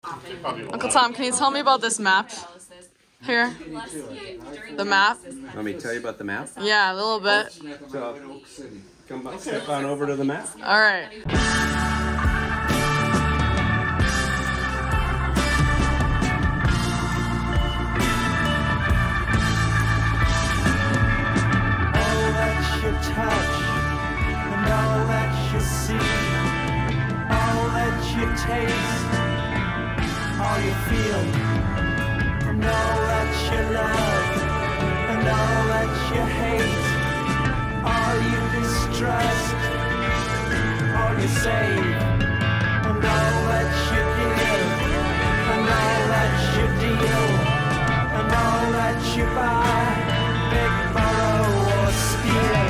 Uncle Tom, can you tell me about this map here? The map? Let me tell you about the map? Yeah, a little bit. So, come on, step on over to the map. All right. Touch and all that you see, all that you taste, all you feel, and all that you love, and all that you hate, all you distrust, all you save, and all that you give, and all that you deal, and all that you buy, beg, borrow, or steal.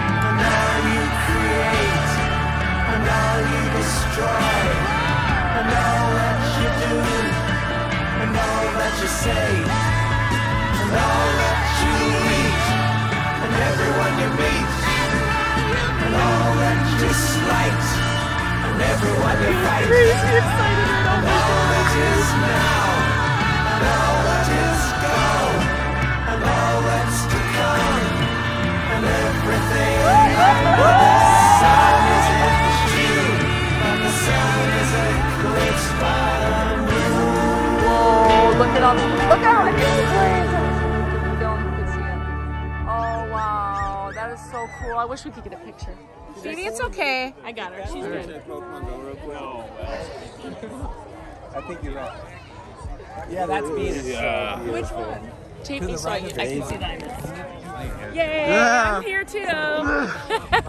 Destroy, and all that you do, and all that you say, and all that you eat, and everyone you meet, and all that you slight, and everyone you fight, and all that is now, and all that is gone, and all that's to come, and everything under the sun is in you. The sun is eclipsed by the moon. Whoa, look at all the, look how many planes. Oh wow, that is so cool. I wish we could get a picture. Phoebe, it's okay. I got her. She's good. I think you're right. Yeah, that's Venus. Yeah. Which one? Take me so I can see that. Yay! I'm here too.